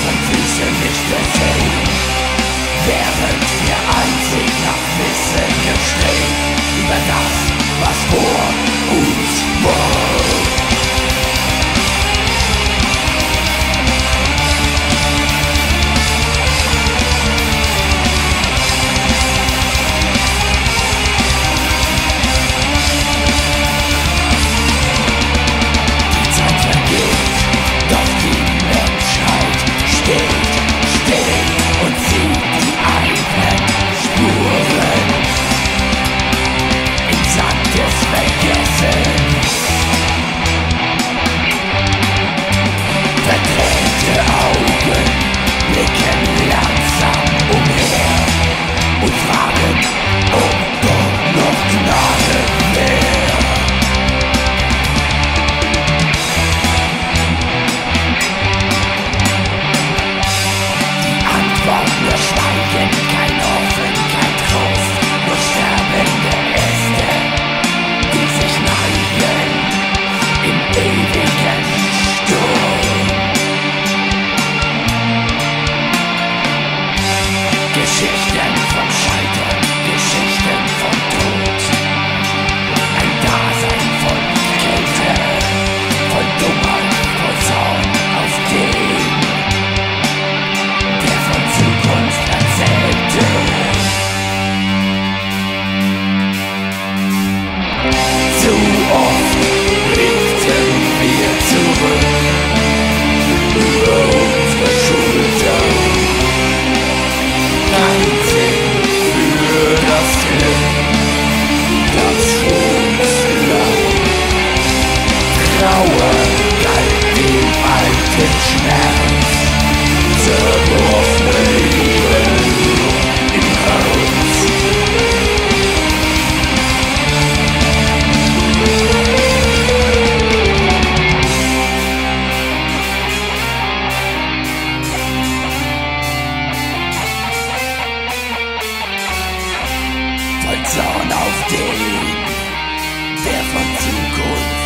Füßen nicht gesehen, während wir einzig nach Wissen gestreben über das, was vor uns war. Die Zeit vergeht, doch die Menschheit steht still und sieht die eigenen Spuren im Sand des Vergessens. Verdrehte Augen blicken langsam umher und fragen, ob dort noch Gnade wäre. Die Antworten nur Schweigen, kein Hoffen, kein Trost, nur sterbende Äste, die sich neigen im ewigen Sturm. Geschichten vom Scheitern, Geschichten vom Tod, ein Dasein voll Kälte, voll Dummheit, voll Zorn auf den, der von Zukunft erzählte. Zu oft blickten wir zurück über unsere Schulter. Einzig für das Glück, das uns glaubt. Trauer galt dem alten Schmerz, zerbrochene Liebe im Herz. Voll Zorn auf den, der von Zukunft